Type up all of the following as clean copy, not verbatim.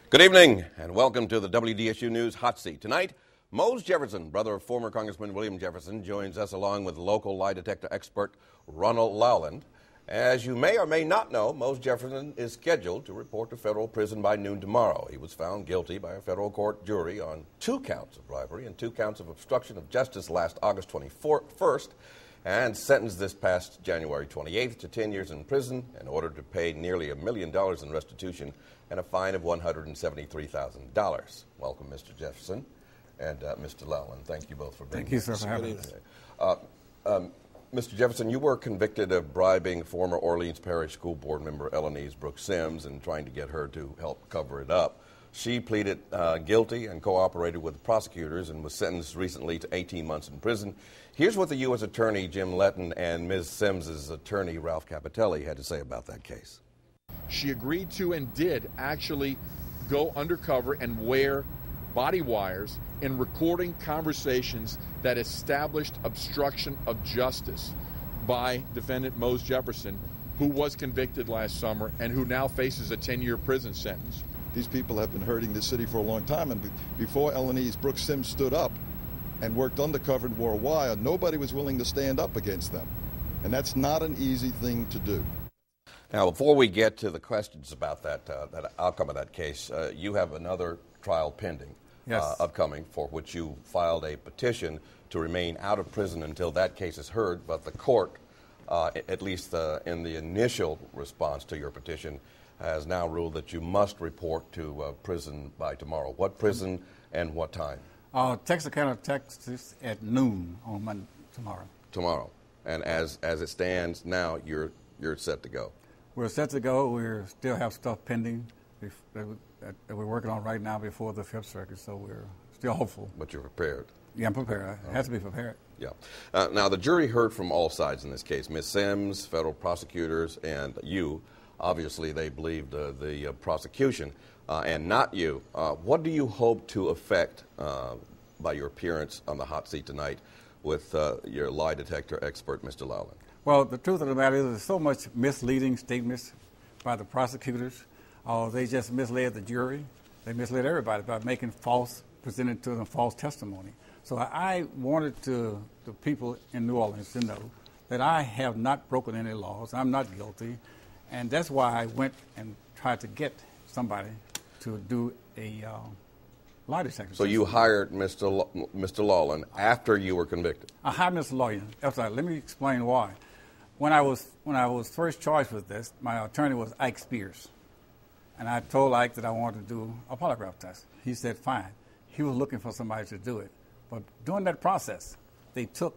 Good evening, and welcome to the WDSU News Hot Seat. Tonight, Mose Jefferson, brother of former Congressman William Jefferson, joins us along with local lie detector expert Ronald Lowland. As you may or may not know, Mose Jefferson is scheduled to report to federal prison by noon tomorrow. He was found guilty by a federal court jury on 2 counts of bribery and 2 counts of obstruction of justice last August 21st, and sentenced this past January 28th to 10 years in prison in order to pay nearly $1 million in restitution and a fine of $173,000. Welcome, Mr. Jefferson and Mr. Lowland. Thank you both for being here. Thank you, sir, for having us. Mr. Jefferson, you were convicted of bribing former Orleans Parish School Board member Elenise Brooks Sims and trying to get her to help cover it up. She pleaded guilty and cooperated with the prosecutors and was sentenced recently to 18 months in prison. Here's what the U.S. Attorney Jim Letton and Ms. Sims's attorney Ralph Capitelli had to say about that case. She agreed to and did actually go undercover and wear body wires in recording conversations that established obstruction of justice by defendant Mose Jefferson, who was convicted last summer and who now faces a 10-year prison sentence. These people have been hurting the city for a long time, and before Elenise Brooks Sims stood up and worked undercover and wore a wire, nobody was willing to stand up against them. And that's not an easy thing to do. Now, before we get to the questions about that outcome of that case, you have another trial pending, upcoming, for which you filed a petition to remain out of prison until that case is heard. But the court, at least in the initial response to your petition, has now ruled that you must report to prison by tomorrow. What prison and what time? Texarkana, Texas, at noon on Monday, tomorrow. Tomorrow. And as it stands now, you're set to go. We're set to go. We still have stuff pending that we're working on right now before the Fifth Circuit, so we're still hopeful. But you're prepared? Yeah, I'm prepared. I have to be prepared. Yeah. Now, the jury heard from all sides in this case, Ms. Sims, federal prosecutors, and you. Obviously, they believed the prosecution and not you. What do you hope to affect by your appearance on the hot seat tonight with your lie detector expert, Mr. Lowland? Well, the truth of the matter is there's so much misleading statements by the prosecutors. They just misled the jury. They misled everybody by presenting to them false testimony. So I wanted the people in New Orleans to know that I have not broken any laws. I'm not guilty. And that's why I went and tried to get somebody to do a lie detector. So you hired Mr. Lowland after you were convicted? I hired Mr. Lowland. Let me explain why. When I was first charged with this, my attorney was Ike Spears. And I told Ike that I wanted to do a polygraph test. He said, fine. He was looking for somebody to do it. But during that process, took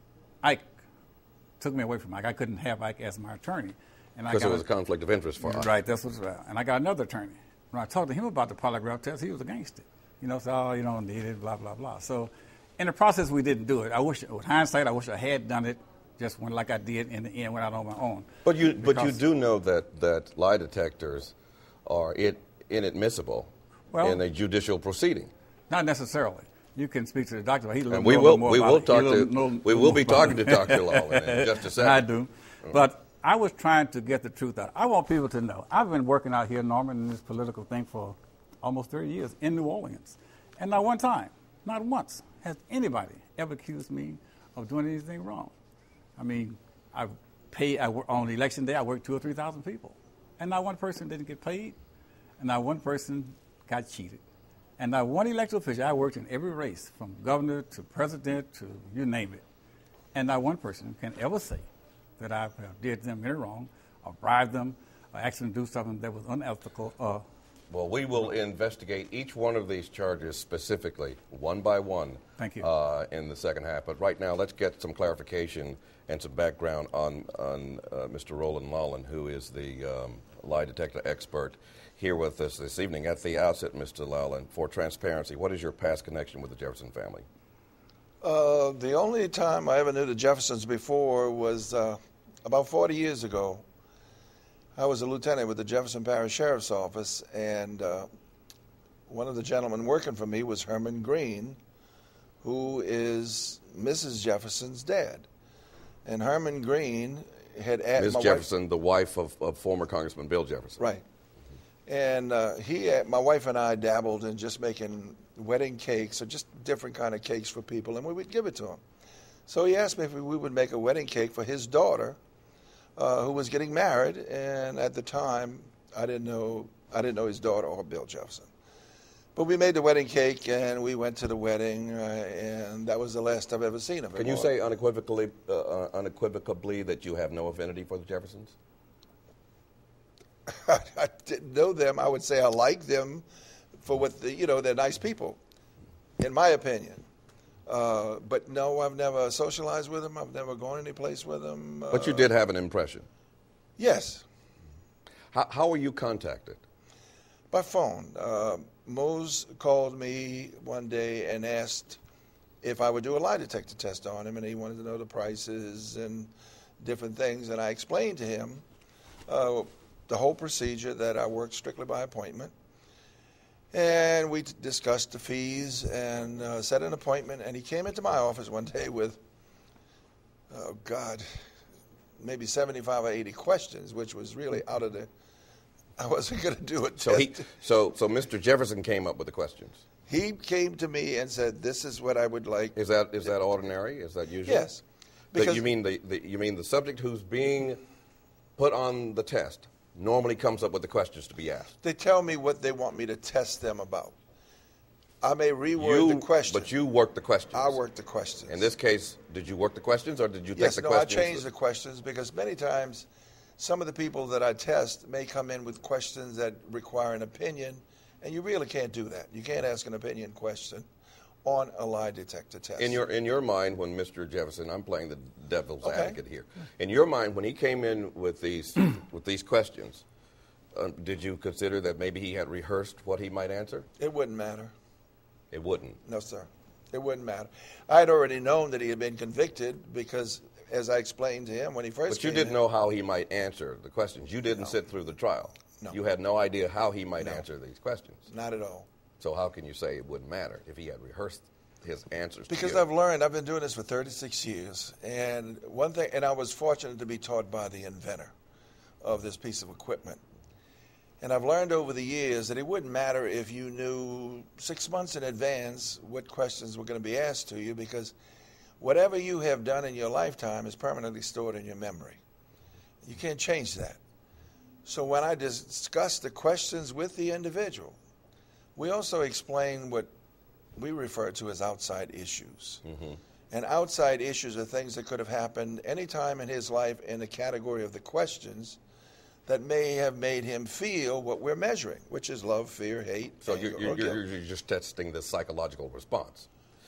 me away from Ike. I couldn't have Ike as my attorney. Because there was a conflict of interest for Ike. Right, that's what's right. And I got another attorney. When I talked to him about the polygraph test, he was against it. You don't need it, blah, blah, blah. So in the process, we didn't do it. With hindsight, I wish I had done it just like I did in the end, went out on my own. But you do know that lie detectors are inadmissible in a judicial proceeding. Not necessarily. You can speak to the doctor. And we will be talking to Dr. Lowland in just a second. I do. But I was trying to get the truth out. I want people to know. I've been working out here, Norman, in this political thing for almost 30 years in New Orleans. And not one time, not once, has anybody ever accused me of doing anything wrong. I mean, on election day, I worked 2,000 or 3,000 people. And not one person didn't get paid, and not one person got cheated. And not one elected official, I worked in every race, from governor to president to you name it. And not one person can ever say that I did them any wrong, or bribed them, or asked them to do something that was unethical. Well, we will investigate each one of these charges specifically, one by one. Thank you. In the second half. But right now, let's get some clarification and some background on Mr. Roland Lowland, who is the lie detector expert here with us this evening. At the outset, Mr. Lowland, for transparency, what is your past connection with the Jefferson family? The only time I ever knew the Jeffersons before was about 40 years ago. I was a lieutenant with the Jefferson Parish Sheriff's Office, and one of the gentlemen working for me was Herman Green, who is Mrs. Jefferson's dad. And Herman Green had asked Ms. Jefferson, the wife of former Congressman Bill Jefferson. Right. And my wife and I dabbled in just making wedding cakes or just different kind of cakes for people, and we would give it to him. So he asked me if we would make a wedding cake for his daughter, who was getting married, and at the time I didn't know his daughter or Bill Jefferson. But we made the wedding cake, and we went to the wedding, and that was the last I've ever seen of him. Can you say unequivocally that you have no affinity for the Jeffersons? I didn't know them. I would say I like them for what they're nice people, in my opinion. But no, I've never socialized with them. I've never gone any place with them. But you did have an impression. Yes. How were you contacted? By phone. Mose called me one day and asked if I would do a lie detector test on him, and he wanted to know the prices and different things. And I explained to him the whole procedure, that I worked strictly by appointment. And we discussed the fees and set an appointment. And he came into my office one day with, oh, God, maybe 75 or 80 questions, which was really out of the... I wasn't going to do it. So Mr. Jefferson came up with the questions. He came to me and said, "This is what I would like." Is that ordinary? Is that usual? Yes. Because you mean the subject who's being put on the test normally comes up with the questions to be asked? They tell me what they want me to test them about. I may reword the question. But you work the questions. I work the questions. In this case, did you work the questions, or did you take the questions? Yes, no, I changed the questions, because many times some of the people that I test may come in with questions that require an opinion, and you really can't do that. You can't ask an opinion question on a lie detector test. In your mind, when Mr. Jefferson, I'm playing the devil's advocate here. In your mind, when he came in with these questions, did you consider that maybe he had rehearsed what he might answer? It wouldn't matter. It wouldn't? No, sir. It wouldn't matter. I had already known that he had been convicted because, as I explained to him when he first came in. But you didn't know how he might answer the questions. You didn't sit through the trial. No. You had no idea how he might answer these questions. Not at all. So how can you say it wouldn't matter if he had rehearsed his answers? Because I've learned, I've been doing this for 36 years, and one thing, and I was fortunate to be taught by the inventor of this piece of equipment. And I've learned over the years that it wouldn't matter if you knew 6 months in advance what questions were going to be asked to you, because whatever you have done in your lifetime is permanently stored in your memory. You can't change that. So when I discuss the questions with the individual, we also explain what we refer to as outside issues. Mm-hmm. And outside issues are things that could have happened any time in his life in the category of the questions that may have made him feel what we're measuring, which is love, fear, hate. So you're just testing the psychological response.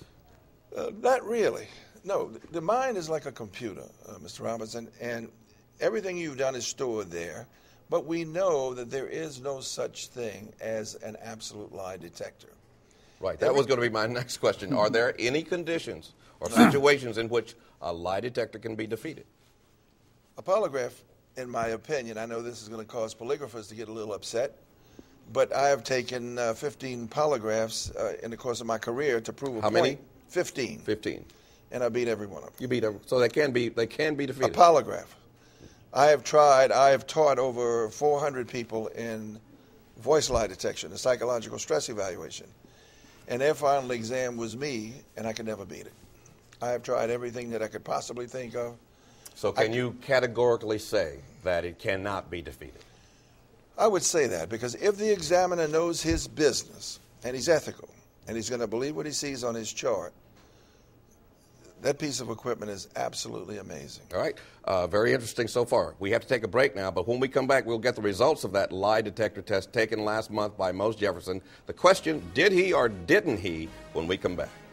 Not really. No, the mind is like a computer, Mr. Robinson, and everything you've done is stored there. But we know that there is no such thing as an absolute lie detector. Right. That was going to be my next question. Are there any conditions or situations in which a lie detector can be defeated? A polygraph, in my opinion, I know this is going to cause polygraphers to get a little upset, but I have taken 15 polygraphs in the course of my career to prove a point. How many? 15. 15. And I beat every one of them. You beat them. So they can be defeated. A polygraph. I have taught over 400 people in voice lie detection, the psychological stress evaluation. And their final exam was me, and I could never beat it. I have tried everything that I could possibly think of. So can you categorically say that it cannot be defeated? I would say that, because if the examiner knows his business, and he's ethical, and he's going to believe what he sees on his chart, that piece of equipment is absolutely amazing. All right. Very interesting so far. We have to take a break now, but when we come back, we'll get the results of that lie detector test taken last month by Mose Jefferson. The question, did he or didn't he, when we come back.